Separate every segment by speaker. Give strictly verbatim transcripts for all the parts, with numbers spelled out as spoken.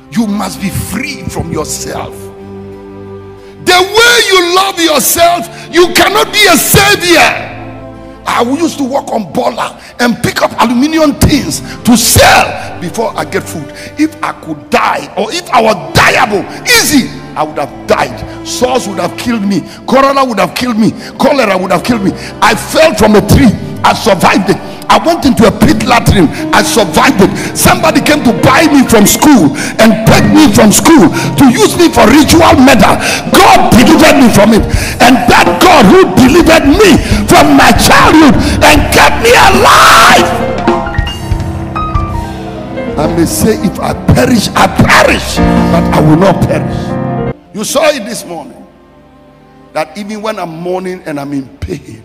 Speaker 1: You must be free from yourself. The way you love yourself, you cannot be a savior. I used to work on Bola and pick up aluminium tins to sell before I get food. If I could die, or if I was dieable, easy, I would have died. SARS would have killed me. Corona would have killed me. Cholera would have killed me. I fell from a tree. I survived it. I went into a pit latrine. I survived it. Somebody came to buy me from school and take me from school to use me for ritual murder. God delivered me from it. And that God who delivered me from my childhood and kept me alive, I may say, if I perish, I perish, but I will not perish. You saw it this morning, that even when I'm mourning and I'm in pain,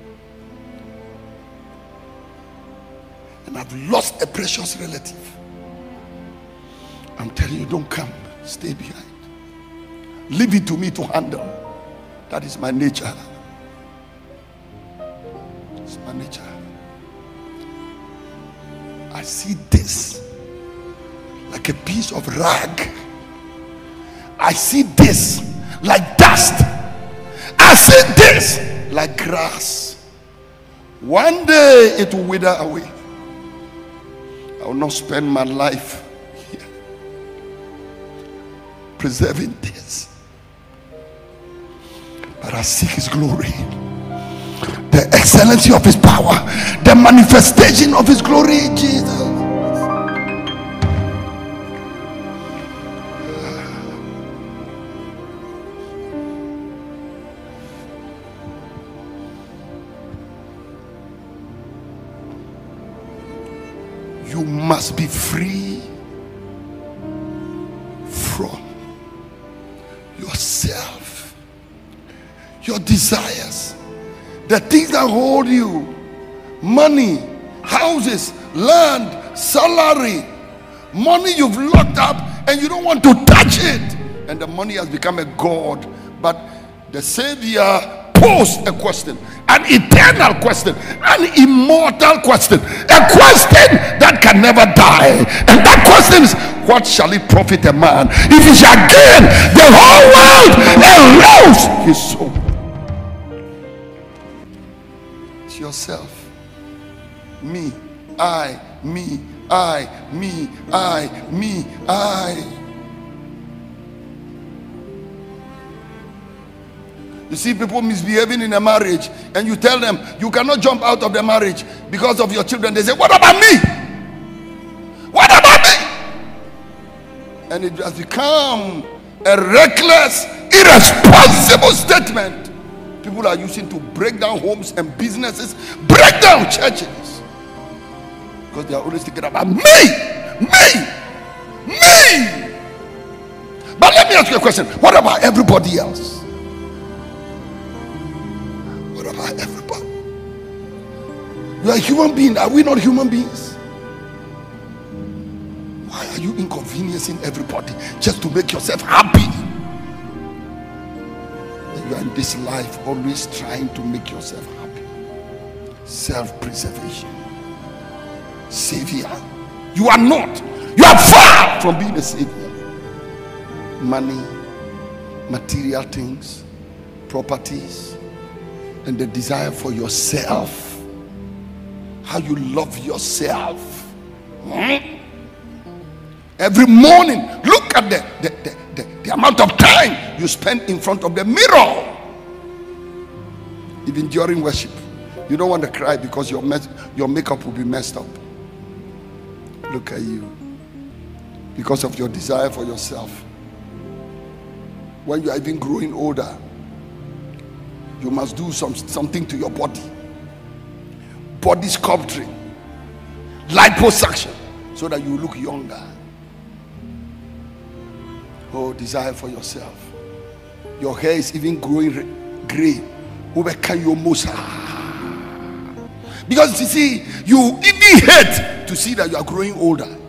Speaker 1: and I've lost a precious relative, I'm telling you, don't come, stay behind. Leave it to me to handle. That is my nature. It's my nature. I see this like a piece of rag. I see this like dust. I see this like grass. One day it will wither away. I will not spend my life here preserving this, but I seek his glory, the excellency of his power, the manifestation of his glory. Jesus, you must be free from yourself, your desires, the things that hold you, money, houses, land, salary, money you've locked up and you don't want to touch it, and the money has become a god. But the Savior posed a question, an eternal question, an immortal question, a question that can never die. And that question is, what shall it profit a man if he shall gain the whole world and lose his soul? It's yourself. Me, I, me, I, me, I, me, I. You see people misbehaving in a marriage, and you tell them you cannot jump out of the marriage because of your children. They say, what about me? What about me? And it has become a reckless, irresponsible statement people are using to break down homes and businesses, break down churches, because they are always thinking about me, me, me. But let me ask you a question. What about everybody else? Everybody, you are a human being. Are we not human beings? Why are you inconveniencing everybody just to make yourself happy? You are in this life always trying to make yourself happy. Self-preservation. Savior, you are not. You are far from being a savior. Money, material things, properties, and the desire for yourself, how you love yourself. Hmm? Every morning, look at the, the, the, the, the amount of time you spend in front of the mirror. Even during worship, you don't want to cry because your, mess, your makeup will be messed up. Look at you, because of your desire for yourself. When you are even growing older, you must do some, something to your body. Body sculpturing, liposuction, so that you look younger. Oh, desire for yourself. Your hair is even growing gray. Because you see, you even hate to see that you are growing older.